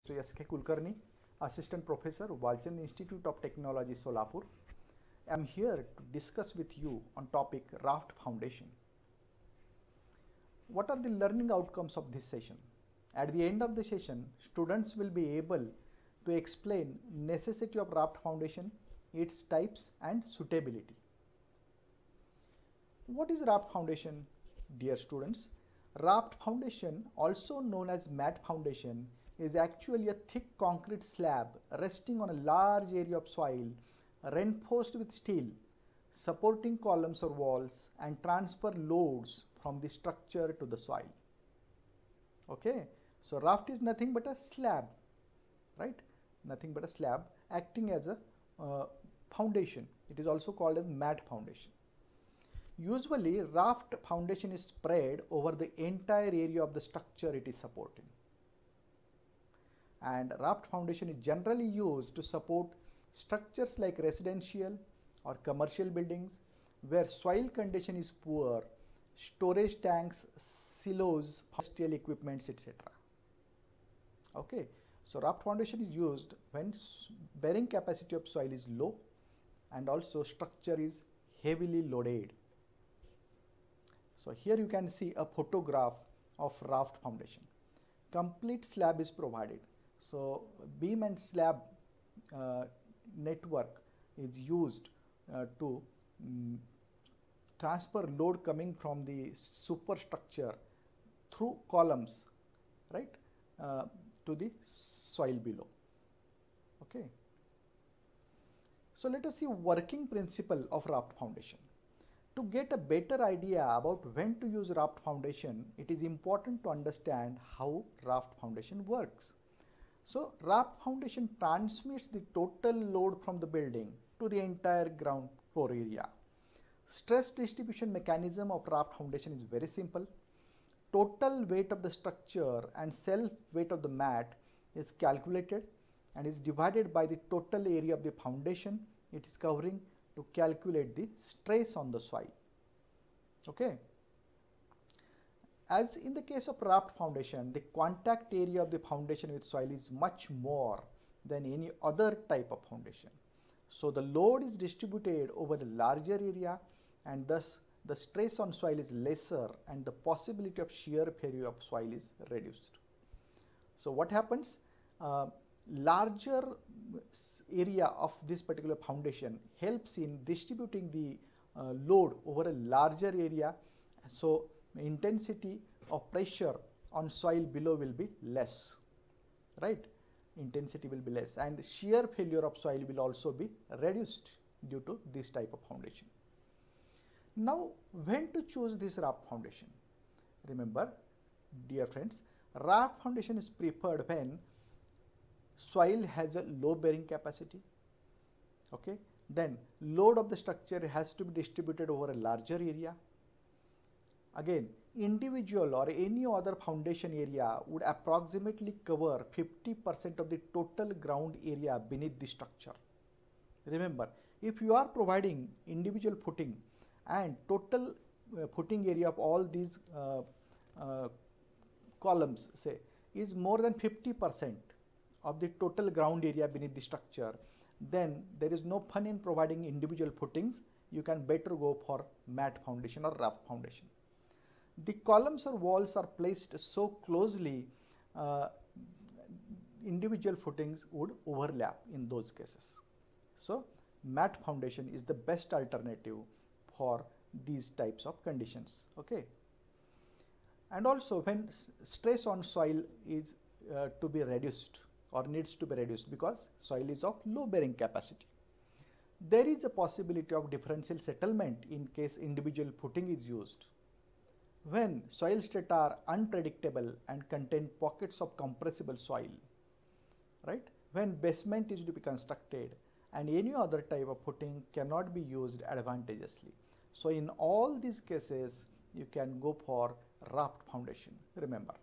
Mr. S.K. Kulkarni, Assistant Professor, Walchand Institute of Technology, Solapur. I am here to discuss with you on topic Raft Foundation. What are the learning outcomes of this session? At the end of the session, students will be able to explain necessity of Raft Foundation, its types and suitability. What is Raft Foundation? Dear students, Raft Foundation, also known as mat foundation, is actually a thick concrete slab resting on a large area of soil, reinforced with steel, supporting columns or walls and transfer loads from the structure to the soil. Okay, so raft is nothing but a slab, right? Nothing but a slab acting as a foundation. It is also called as mat foundation. Usually, raft foundation is spread over the entire area of the structure it is supporting. And raft foundation is generally used to support structures like residential or commercial buildings where soil condition is poor, storage tanks, silos, industrial equipments, etc. Okay, so raft foundation is used when bearing capacity of soil is low and also structure is heavily loaded. So here you can see a photograph of raft foundation. Complete slab is provided. So beam and slab network is used to transfer load coming from the superstructure through columns, right, to the soil below. Okay. So let us see working principle of raft foundation. To get a better idea about when to use raft foundation, it is important to understand how raft foundation works. So raft foundation transmits the total load from the building to the entire ground floor area. Stress distribution mechanism of raft foundation is very simple. Total weight of the structure and self weight of the mat is calculated and is divided by the total area of the foundation it is covering to calculate the stress on the soil. Okay. As in the case of raft foundation, the contact area of the foundation with soil is much more than any other type of foundation. So the load is distributed over a larger area and thus the stress on soil is lesser and the possibility of shear failure of soil is reduced. So what happens? Larger area of this particular foundation helps in distributing the load over a larger area. So intensity of pressure on soil below will be less, right? Intensity will be less and shear failure of soil will also be reduced due to this type of foundation. Now, when to choose this raft foundation? Remember, dear friends, raft foundation is preferred when soil has a low bearing capacity. Okay, then load of the structure has to be distributed over a larger area. Again, individual or any other foundation area would approximately cover 50% of the total ground area beneath the structure. Remember, if you are providing individual footing and total footing area of all these columns, say, is more than 50% of the total ground area beneath the structure, then there is no fun in providing individual footings. You can better go for mat foundation or raft foundation. The columns or walls are placed so closely, individual footings would overlap in those cases. So mat foundation is the best alternative for these types of conditions. Okay. And also when stress on soil is to be reduced or needs to be reduced because soil is of low bearing capacity, there is a possibility of differential settlement in case individual footing is used. When soil strata are unpredictable and contain pockets of compressible soil, right? When basement is to be constructed and any other type of footing cannot be used advantageously. So in all these cases, you can go for raft foundation, remember.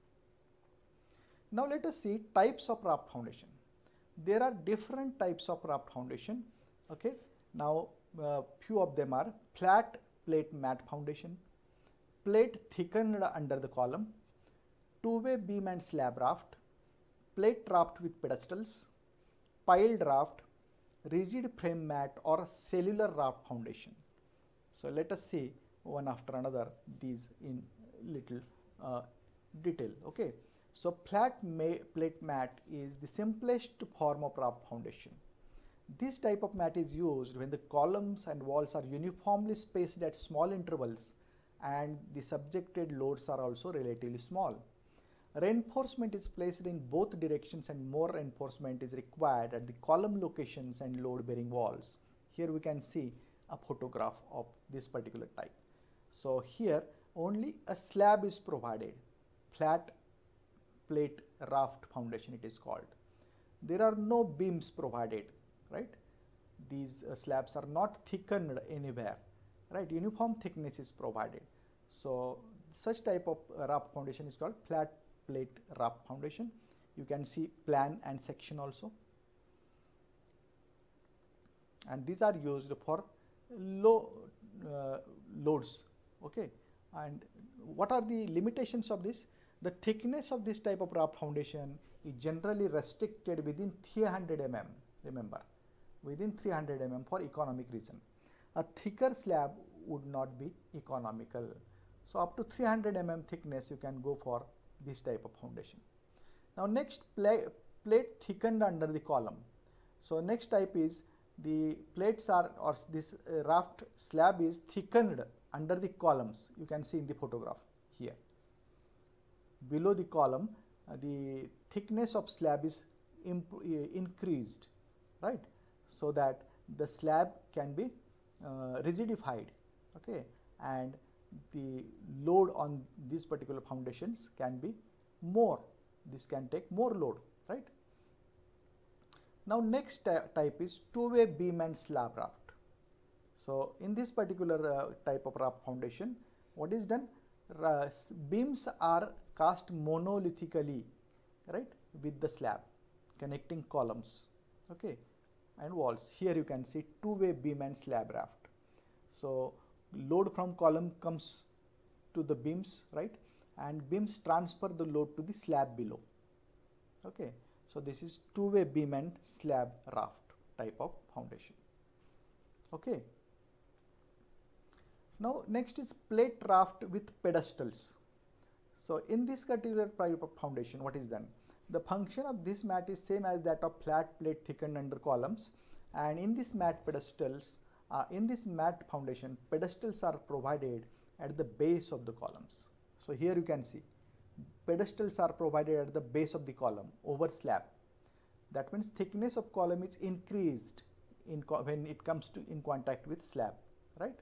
Now let us see types of raft foundation. There are different types of raft foundation. Okay. Now few of them are flat plate mat foundation, plate thickened under the column, two-way beam and slab raft, plate raft with pedestals, piled raft, rigid frame mat, or cellular raft foundation. So let us see one after another these in little detail. Okay, so plate mat is the simplest form of raft foundation. This type of mat is used when the columns and walls are uniformly spaced at small intervals and the subjected loads are also relatively small. Reinforcement is placed in both directions and more reinforcement is required at the column locations and load bearing walls. Here we can see a photograph of this particular type. So here only a slab is provided, flat plate raft foundation it is called. There are no beams provided, right? These slabs are not thickened anywhere, right? Uniform thickness is provided. So such type of raft foundation is called flat plate raft foundation. You can see plan and section also, and these are used for low loads. Okay, and what are the limitations of this? The thickness of this type of raft foundation is generally restricted within 300 mm. Remember, within 300 mm for economic reason. A thicker slab would not be economical. So up to 300 mm thickness you can go for this type of foundation. Now next, plate thickened under the column. So next type is the plates are, or this raft slab is thickened under the columns. You can see in the photograph here. Below the column, the thickness of slab is increased, right? So that the slab can be rigidified, okay, and the load on these particular foundations can be more. This can take more load, right? Now next type is two-way beam and slab raft. So in this particular type of raft foundation, what is done? Beams are cast monolithically, right, with the slab, connecting columns, okay, and walls. Here you can see two-way beam and slab raft. So load from column comes to the beams, right, and beams transfer the load to the slab below. Okay, so this is two-way beam and slab raft type of foundation. Okay, now next is plate raft with pedestals. So in this particular type of foundation, what is done? The function of this mat is same as that of flat plate thickened under columns, and in this mat pedestals, in this mat foundation, pedestals are provided at the base of the columns. So here you can see pedestals are provided at the base of the column over slab. That means thickness of column is increased when it comes to in contact with slab, right?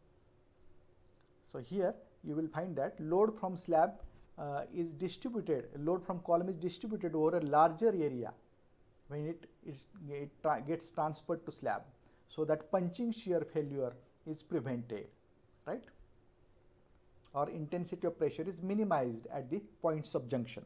So here you will find that load from slab is distributed, load from column is distributed over a larger area when it gets transferred to slab, so that punching shear failure is prevented, right? Or intensity of pressure is minimized at the points of junction.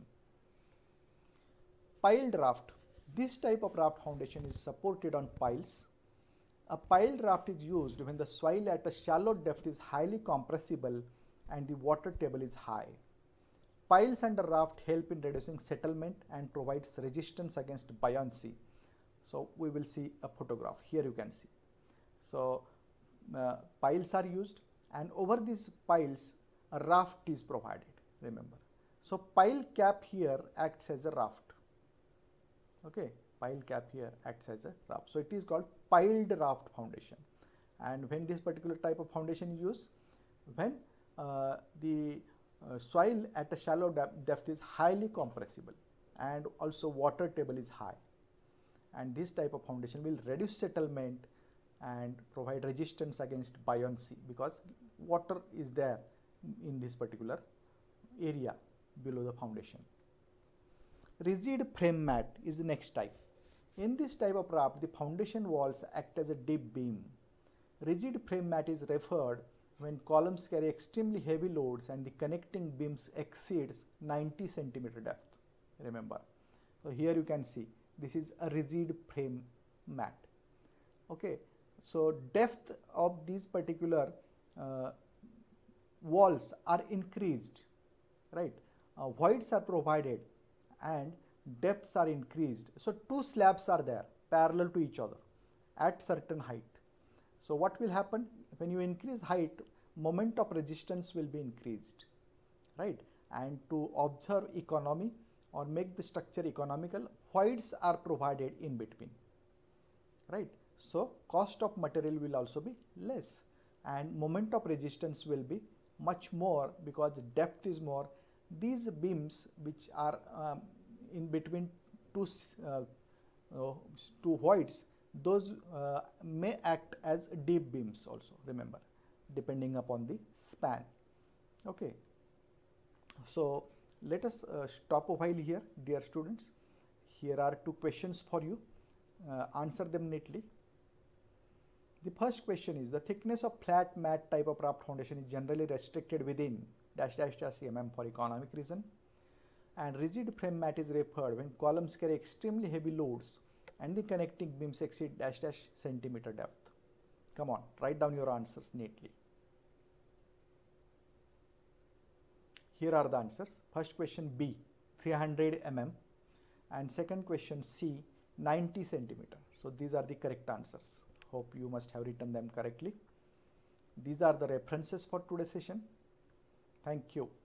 Piled raft. This type of raft foundation is supported on piles. A piled raft is used when the soil at a shallow depth is highly compressible and the water table is high. Piles under raft help in reducing settlement and provides resistance against buoyancy. So we will see a photograph. Here you can see. So piles are used, and over these piles a raft is provided, remember. So pile cap here acts as a raft. Okay, pile cap here acts as a raft. So it is called piled raft foundation. And when this particular type of foundation is used, when the soil at a shallow depth is highly compressible and also water table is high, and this type of foundation will reduce settlement and provide resistance against buoyancy, because water is there in this particular area below the foundation. Rigid frame mat is the next type. In this type of raft, the foundation walls act as a deep beam. Rigid frame mat is referred when columns carry extremely heavy loads and the connecting beams exceeds 90 centimeter depth. Remember, so here you can see this is a rigid frame mat. Okay, so depth of these particular walls are increased, right? Voids are provided and depths are increased. So two slabs are there parallel to each other at certain height. So what will happen when you increase height, moment of resistance will be increased, right? And to observe economy or make the structure economical, voids are provided in between, right? So cost of material will also be less and moment of resistance will be much more because depth is more. These beams which are in between two voids, those may act as deep beams also, remember, depending upon the span. Okay, so let us stop a while here, dear students. Here are two questions for you. Answer them neatly. The first question is, the thickness of flat mat type of raft foundation is generally restricted within dash dash dash mm for economic reason, and rigid frame mat is referred when columns carry extremely heavy loads and the connecting beams exceed dash dash centimeter depth. Come on, write down your answers neatly. Here are the answers. First question B, 300 mm, and second question C, 90 centimeter. So these are the correct answers. Hope you must have written them correctly. These are the references for today's session. Thank you.